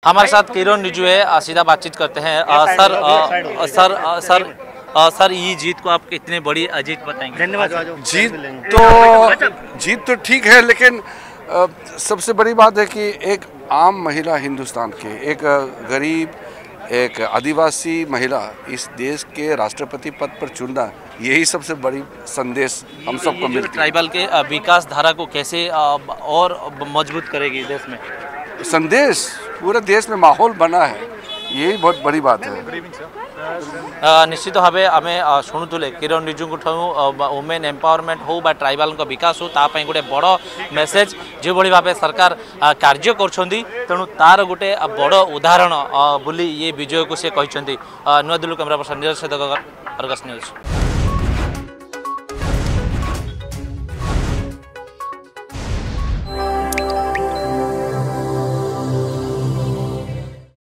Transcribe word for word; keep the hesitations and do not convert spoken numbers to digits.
हमारे साथ किरण रिजू है, सीधा बातचीत करते हैं। आ, सर आ, सर आ, सर आ, सर ये जीत को आप कितनी बड़ी जीत बताएंगे? धन्यवाद। जीत तो जीत तो ठीक है, लेकिन आ, सबसे बड़ी बात है कि एक आम महिला हिंदुस्तान के, एक गरीब, एक आदिवासी महिला इस देश के राष्ट्रपति पद पर चुनना, यही सबसे बड़ी संदेश हम सबको मिलती है। ट्राइबल के विकास धारा को कैसे और मजबूत करेगी देश में? संदेश पूरे देश में माहौल बना है, यही बहुत बड़ी बात है। निश्चित भाव आम शुणुले किरण रिजू वुमेन एम्पावरमेंट हो बा ट्राइबल विकास हो तापाई गोटे बड़ मेसेज जो भाई भाव सरकार कार्य करुँच, तेणु तार गोटे बड़ उदाहरण बोली ये विजय को सी कहते। नुआ दिल्ली कैमरा पर्सन सहित अर्गस न्यूज।